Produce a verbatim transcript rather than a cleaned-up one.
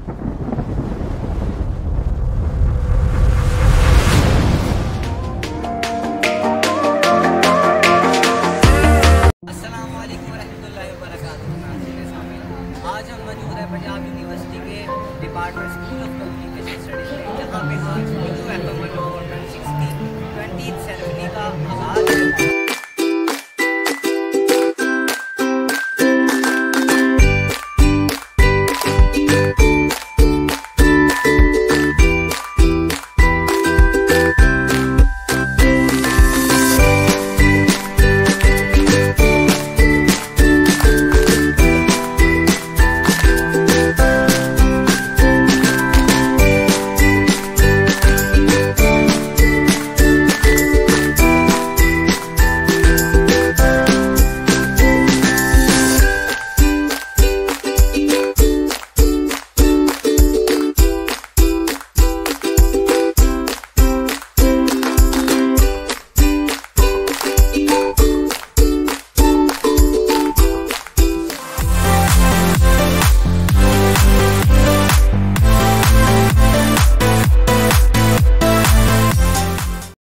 आज हम मौजूद है पंजाब यूनिवर्सिटी के department school of communication studies में, जहाँ पे आज P U F M one O four point six की ट्वेंटी सेरेमनी का आगाज़